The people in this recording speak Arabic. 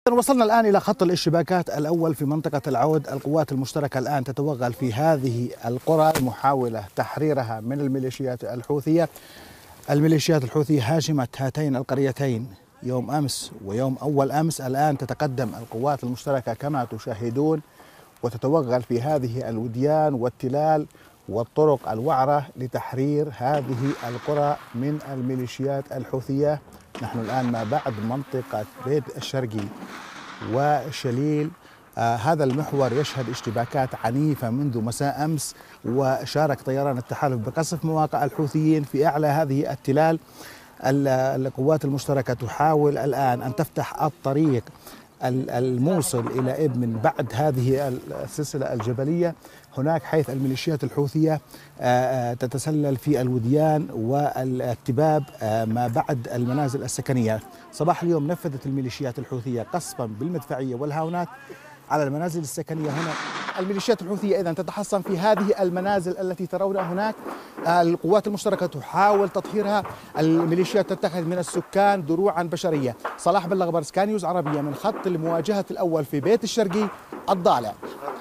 وصلنا الآن إلى خط الاشتباكات الأول في منطقة العود. القوات المشتركة الآن تتوغل في هذه القرى محاولة تحريرها من الميليشيات الحوثية. الميليشيات الحوثية هاجمت هاتين القريتين يوم أمس ويوم أول أمس. الآن تتقدم القوات المشتركة كما تشاهدون وتتوغل في هذه الوديان والتلال والطرق الوعرة لتحرير هذه القرى من الميليشيات الحوثية. نحن الآن ما بعد منطقة بيت الشرقي وشليل. هذا المحور يشهد اشتباكات عنيفة منذ مساء أمس، وشارك طيران التحالف بقصف مواقع الحوثيين في أعلى هذه التلال. القوات المشتركة تحاول الآن أن تفتح الطريق الموصل إلى إب من بعد هذه السلسلة الجبلية هناك، حيث الميليشيات الحوثية تتسلل في الوديان والتباب ما بعد المنازل السكنية. صباح اليوم نفذت الميليشيات الحوثية قصفا بالمدفعية والهاونات على المنازل السكنية هنا. الميليشيات الحوثية إذن تتحصن في هذه المنازل التي ترونها هناك. القوات المشتركة تحاول تطهيرها. الميليشيات تتخذ من السكان دروعا بشرية. صلاح بلغبر، سكاي نيوز عربية، من خط المواجهة الأول في بيت الشرقي الضالع.